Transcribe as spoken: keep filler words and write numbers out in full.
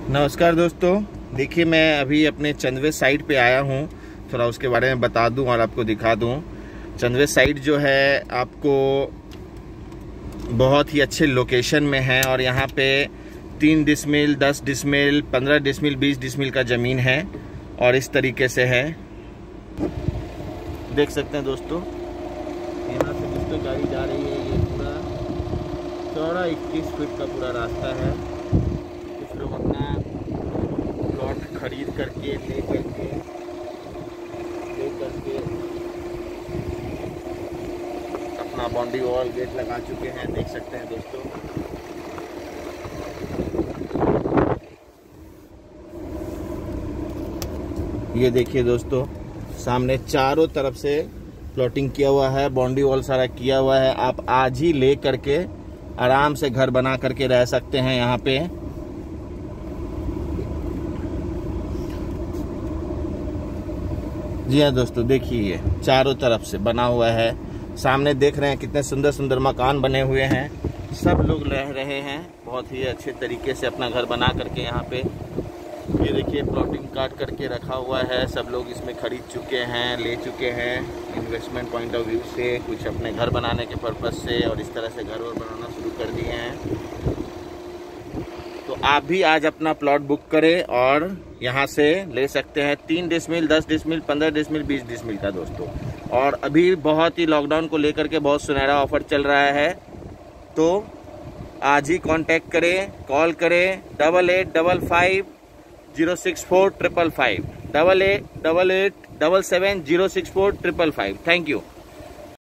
नमस्कार दोस्तों, देखिए मैं अभी अपने चंदवे साइड पे आया हूँ। थोड़ा उसके बारे में बता दूँ और आपको दिखा दूँ। चंदवे साइड जो है आपको बहुत ही अच्छे लोकेशन में है और यहाँ पे तीन डिसमिल, दस डिसमिल, पंद्रह डिसमिल, बीस डिसमिल का ज़मीन है और इस तरीके से है। देख सकते हैं दोस्तों, यहाँ से जिस पे गाड़ी जा रही है ये पूरा चौड़ा इक्कीस फीट का पूरा रास्ता है। कुछ लोग अपना प्लॉट खरीद करके ले करके ले करके अपना बाउंड्री वॉल गेट लगा चुके हैं। देख सकते हैं दोस्तों, ये देखिए दोस्तों, सामने चारों तरफ से प्लॉटिंग किया हुआ है, बाउंड्री वॉल सारा किया हुआ है। आप आज ही ले करके आराम से घर बना करके रह सकते हैं यहाँ पे। जी हाँ दोस्तों, देखिए ये चारों तरफ से बना हुआ है। सामने देख रहे हैं कितने सुंदर सुंदर मकान बने हुए हैं। सब लोग रह रहे हैं बहुत ही अच्छे तरीके से अपना घर बना करके यहाँ पे। ये देखिए प्लॉटिंग काट करके रखा हुआ है। सब लोग इसमें खरीद चुके हैं, ले चुके हैं इन्वेस्टमेंट पॉइंट ऑफ व्यू से, कुछ अपने घर बनाने के पर्पज़ से, और इस तरह से घर और बनाना शुरू कर दिए हैं। तो आप भी आज अपना प्लॉट बुक करें और यहाँ से ले सकते हैं। तीन डिसमिल, दस डिसमिल, पंद्रह डिसमिल, बीस डिसमिल का दोस्तों। और अभी बहुत ही लॉकडाउन को लेकर के बहुत सुनहरा ऑफर चल रहा है, तो आज ही कांटेक्ट करें, कॉल करें double eight double five zero six four triple five, double eight double eight double seven zero six four triple five. Thank you.